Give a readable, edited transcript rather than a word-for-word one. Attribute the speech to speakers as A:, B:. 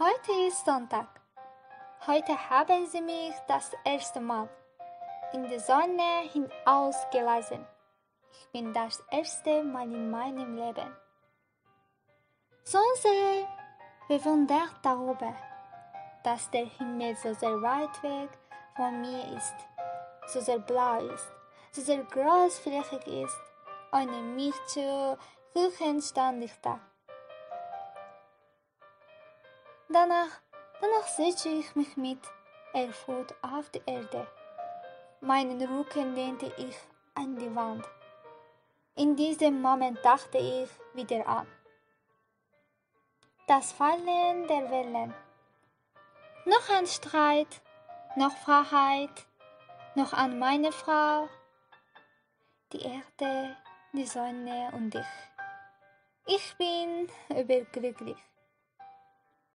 A: Heute ist Sonntag. Heute haben sie mich das erste Mal in die Sonne hinausgelassen. Ich bin das erste Mal in meinem Leben so sehr bewundert darüber, dass der Himmel so sehr weit weg von mir ist, so sehr blau ist, so sehr großflächig ist, ohne mich zu suchen stand ich da. Danach setze ich mich mit Ehrfurcht auf die Erde. Meinen Rücken lehnte ich an die Wand. In diesem Moment dachte ich wieder an das Fallen der Wellen. Noch an Streit, noch Freiheit, noch an meine Frau, die Erde, die Sonne und dich. Ich bin überglücklich.